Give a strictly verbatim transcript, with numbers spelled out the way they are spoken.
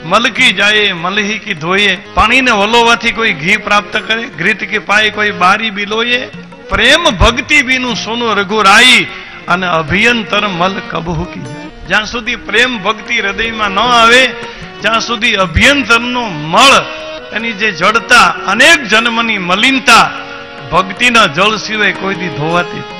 Melchi जाए मलही की धोए, पानी ने वलोवाथी कोई घी प्राप्त करे, घृत के पाए कोई बारी बिलोए, प्रेम भक्ति बीनु सोनो रघुराई, अने अभियंतर मल कबहू की जाए। ज्यां सुधी प्रेम भक्ति हृदय में न आवे, ज्यां सुधी अभियंतर नो मळ एनी जे जड़ता, अनेक जन्मनी मलिनता भक्ति ना जल सिवाय कोई दी धोवाती